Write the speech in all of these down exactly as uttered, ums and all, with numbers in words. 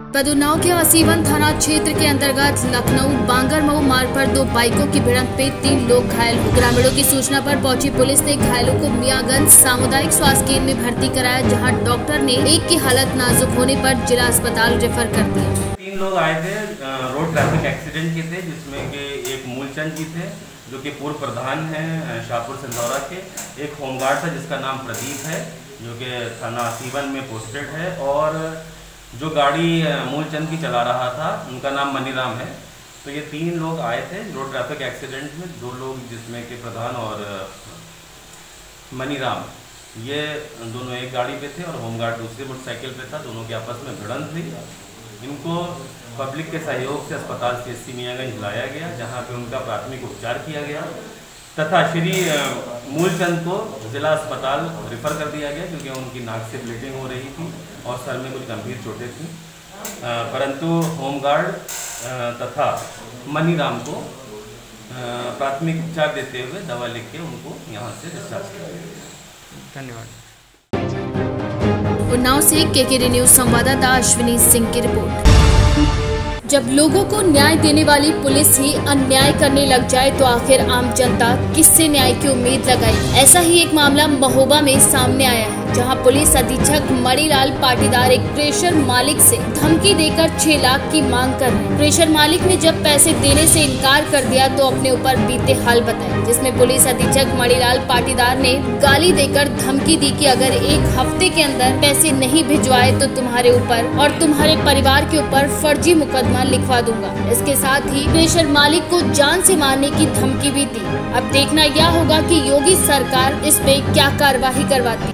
पदुनाव के आसीवन थाना क्षेत्र के अंतर्गत लखनऊ बांगरमऊ मार्ग पर दो बाइकों की भिड़ंत में तीन लोग घायल हुए। ग्रामीणों की सूचना पर पहुंची पुलिस ने घायलों को मियागंज सामुदायिक स्वास्थ्य केंद्र में भर्ती कराया, जहां डॉक्टर ने एक की हालत नाजुक होने पर जिला अस्पताल रेफर कर दिया। तीन लोग आए थे, रोड ट्रैफिक एक्सीडेंट के थे, जिसमें के एक मूलचंद जी थे जो कि पूर्व प्रधान हैं शाहपुर सिंधौरा के, एक होमगार्ड था जिसका नाम प्रदीप है जो कि थाना आसीवन में पोस्टेड है, और जो गाड़ी मूलचंद की चला रहा था उनका नाम मनीराम है। तो ये तीन लोग आए थे रोड ट्रैफिक एक्सीडेंट में, दो लोग जिसमें के प्रधान और मनीराम, ये दोनों एक गाड़ी पे थे और होमगार्ड दूसरी मोटरसाइकिल पे था। दोनों की आपस में भिड़ंत हुई। इनको पब्लिक के सहयोग से अस्पताल सीएससी मियागंज लाया गया, जहाँ पे उनका प्राथमिक उपचार किया गया तथा श्री मूलचंद को जिला अस्पताल रेफर कर दिया गया, क्योंकि उनकी नाक से ब्लीडिंग हो रही थी और सर में कुछ गंभीर चोटें थीं। परंतु होमगार्ड तथा मनीराम को प्राथमिक उपचार देते हुए दवा लिख के उनको यहाँ से डिस्चार्ज किया गया। धन्यवाद। उन्नाव से केकेडी न्यूज संवाददाता अश्विनी सिंह की रिपोर्ट। जब लोगों को न्याय देने वाली पुलिस ही अन्याय करने लग जाए तो आखिर आम जनता किससे न्याय की उम्मीद लगाए? ऐसा ही एक मामला महोबा में सामने आया है, जहां पुलिस अधीक्षक मणिलाल पाटीदार एक क्रेशर मालिक से धमकी देकर छह लाख की मांग कर रहे। क्रेशर मालिक ने जब पैसे देने से इनकार कर दिया तो अपने ऊपर बीते हाल बताए, जिसमें पुलिस अधीक्षक मणिलाल पाटीदार ने गाली देकर धमकी दी कि अगर एक हफ्ते के अंदर पैसे नहीं भिजवाए तो तुम्हारे ऊपर और तुम्हारे परिवार के ऊपर फर्जी मुकदमा लिखवा दूंगा। इसके साथ ही क्रेशर मालिक को जान से मारने की धमकी भी दी। अब देखना यह होगा कि योगी सरकार इस पे क्या कार्रवाई करवाती।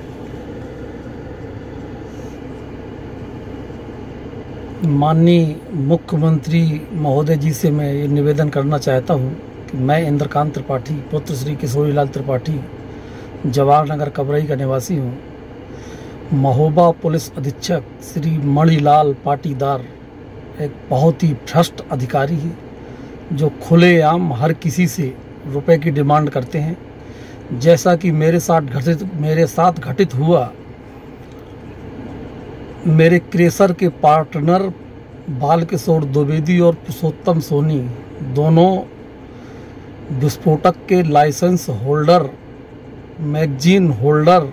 माननीय मुख्यमंत्री महोदय जी से मैं ये निवेदन करना चाहता हूँ कि मैं इंद्रकांत त्रिपाठी पुत्र श्री किशोरीलाल त्रिपाठी जवाहर नगर कबरई का निवासी हूँ। महोबा पुलिस अधीक्षक श्री मणिलाल पाटीदार एक बहुत ही भ्रष्ट अधिकारी है, जो खुलेआम हर किसी से रुपए की डिमांड करते हैं। जैसा कि मेरे साथ घटित मेरे साथ घटित हुआ, मेरे क्रेशर के पार्टनर बालकिशोर द्विवेदी और पुरुषोत्तम सोनी दोनों विस्फोटक के लाइसेंस होल्डर, मैगजीन होल्डर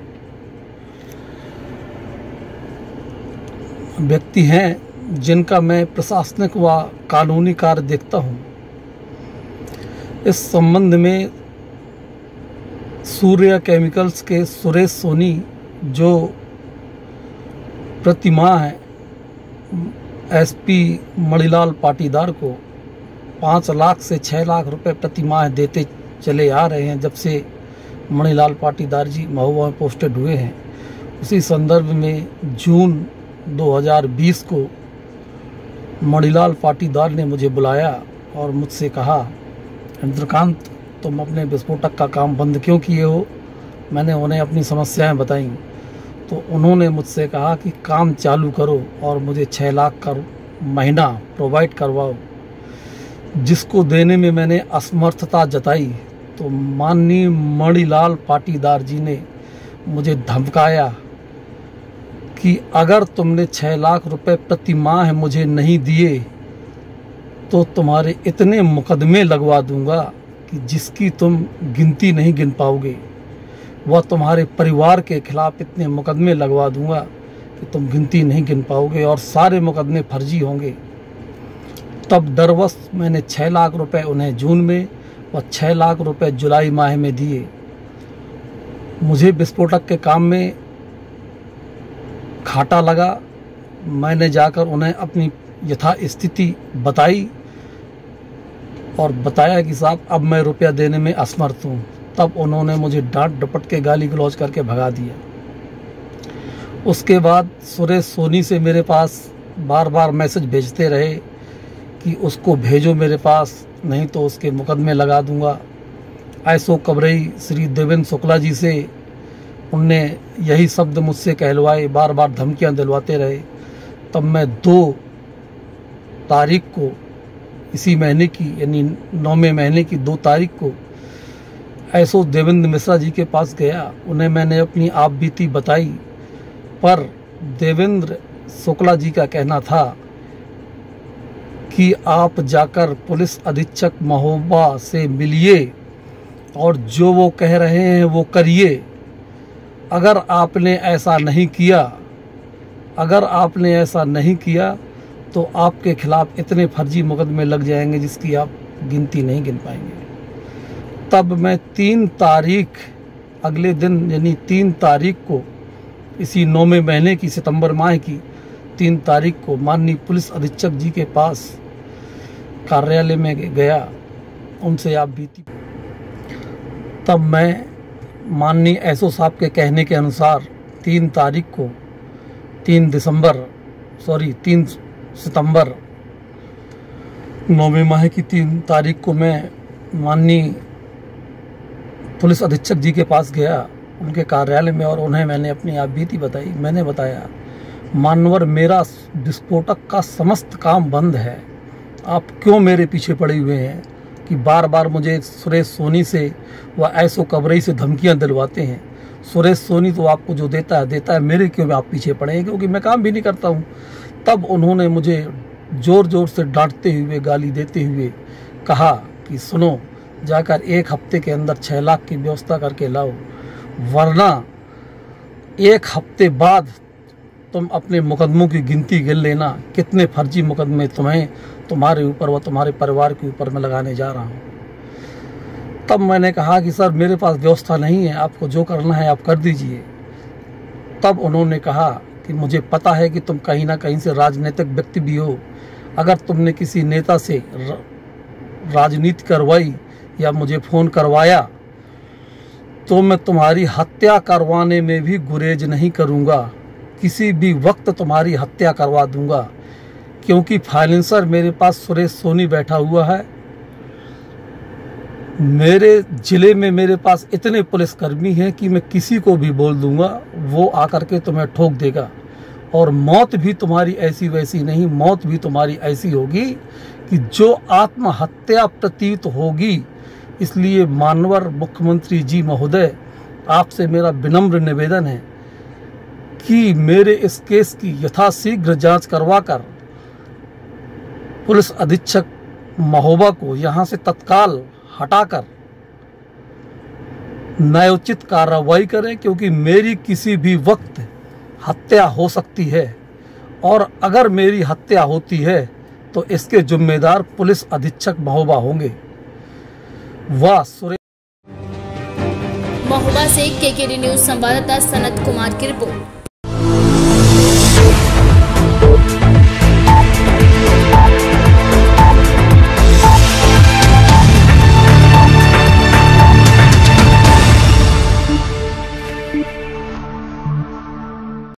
व्यक्ति हैं, जिनका मैं प्रशासनिक व कानूनी कार्य देखता हूं। इस संबंध में सूर्य केमिकल्स के सुरेश सोनी जो प्रतिमाह है एसपी मणिलाल पाटीदार को पाँच लाख से छः लाख रुपए प्रतिमाह देते चले आ रहे हैं, जब से मणिलाल पाटीदार जी महोबा में पोस्टेड हुए हैं। उसी संदर्भ में जून दो हज़ार बीस को मणिलाल पाटीदार ने मुझे बुलाया और मुझसे कहा, इंद्रकांत तुम अपने विस्फोटक का काम बंद क्यों किए हो? मैंने उन्हें अपनी समस्याएं बताई तो उन्होंने मुझसे कहा कि काम चालू करो और मुझे छः लाख का महीना प्रोवाइड करवाओ, जिसको देने में मैंने असमर्थता जताई। तो माननीय मणिलाल पाटीदार जी ने मुझे धमकाया कि अगर तुमने छः लाख रुपए प्रति माह मुझे नहीं दिए तो तुम्हारे इतने मुकदमे लगवा दूंगा कि जिसकी तुम गिनती नहीं गिन पाओगे। वह तुम्हारे परिवार के खिलाफ इतने मुकदमे लगवा दूंगा कि तुम गिनती नहीं गिन पाओगे और सारे मुकदमे फर्जी होंगे। तब डरवश मैंने छः लाख रुपए उन्हें जून में व छः लाख रुपए जुलाई माह में दिए। मुझे विस्फोटक के काम में घाटा लगा। मैंने जाकर उन्हें अपनी यथा स्थिति बताई और बताया कि साहब अब मैं रुपया देने में असमर्थ हूँ। तब उन्होंने मुझे डांट डपट के गाली गलौज करके भगा दिया। उसके बाद सुरेश सोनी से मेरे पास बार बार मैसेज भेजते रहे कि उसको भेजो मेरे पास, नहीं तो उसके मुकदमे लगा दूंगा। ऐसो कबरई श्री देवेंद्र शुक्ला जी से उनने यही शब्द मुझसे कहलवाए, बार बार धमकियां दिलवाते रहे। तब मैं दो तारीख को इसी महीने की यानी नौवें महीने की दो तारीख को ऐसो देवेंद्र मिश्रा जी के पास गया। उन्हें मैंने अपनी आप बीती बताई, पर देवेंद्र शुक्ला जी का कहना था कि आप जाकर पुलिस अधीक्षक महोबा से मिलिए और जो वो कह रहे हैं वो करिए। अगर आपने ऐसा नहीं किया अगर आपने ऐसा नहीं किया तो आपके खिलाफ इतने फर्जी मुकदमे लग जाएंगे जिसकी आप गिनती नहीं गिन पाएंगे। तब मैं तीन तारीख अगले दिन यानी तीन तारीख को इसी नौवें महीने की सितंबर माह की तीन तारीख को माननीय पुलिस अधीक्षक जी के पास कार्यालय में गया, उनसे आप बीती। तब मैं माननीय एसओ साहब के कहने के अनुसार तीन तारीख को तीन दिसंबर सॉरी तीन सितंबर नौवें माह की तीन तारीख को मैं माननीय पुलिस अधीक्षक जी के पास गया उनके कार्यालय में और उन्हें मैंने अपनी आप बीती बताई। मैंने बताया, मानवर मेरा विस्फोटक का समस्त काम बंद है, आप क्यों मेरे पीछे पड़े हुए हैं कि बार बार मुझे सुरेश सोनी से व एसओ कबरई से धमकियां दिलवाते हैं। सुरेश सोनी तो आपको जो देता है देता है, मेरे क्यों आप पीछे पड़े हैं, क्योंकि मैं काम भी नहीं करता हूं। तब उन्होंने मुझे ज़ोर ज़ोर से डांटते हुए गाली देते हुए कहा कि सुनो, जाकर एक हफ्ते के अंदर छः लाख की व्यवस्था करके लाओ, वरना एक हफ्ते बाद तुम अपने मुकदमों की गिनती गिन लेना, कितने फर्जी मुकदमे तुम्हें तुम्हारे ऊपर व तुम्हारे परिवार के ऊपर मैं लगाने जा रहा हूँ। तब मैंने कहा कि सर मेरे पास व्यवस्था नहीं है, आपको जो करना है आप कर दीजिए। तब उन्होंने कहा कि मुझे पता है कि तुम कहीं ना कहीं से राजनीतिक व्यक्ति भी हो, अगर तुमने किसी नेता से राजनीति करवाई या मुझे फ़ोन करवाया तो मैं तुम्हारी हत्या करवाने में भी गुरेज नहीं करूँगा, किसी भी वक्त तुम्हारी हत्या करवा दूंगा, क्योंकि फाइनेंसर मेरे पास सुरेश सोनी बैठा हुआ है। मेरे ज़िले में मेरे पास इतने पुलिसकर्मी हैं कि मैं किसी को भी बोल दूंगा, वो आकर के तुम्हें ठोक देगा और मौत भी तुम्हारी ऐसी वैसी नहीं, मौत भी तुम्हारी ऐसी होगी कि जो आत्महत्या प्रतीत होगी। इसलिए मानवर मुख्यमंत्री जी महोदय, आपसे मेरा विनम्र निवेदन है कि मेरे इस केस की यथाशीघ्र जांच करवाकर पुलिस अधीक्षक महोबा को यहां से तत्काल हटाकर न्यायोचित कार्रवाई करें, क्योंकि मेरी किसी भी वक्त हत्या हो सकती है और अगर मेरी हत्या होती है तो इसके जिम्मेदार पुलिस अधीक्षक महोबा होंगे। वाह सुरेश। महोबा से केकेडी न्यूज संवाददाता सनत कुमार की रिपोर्ट।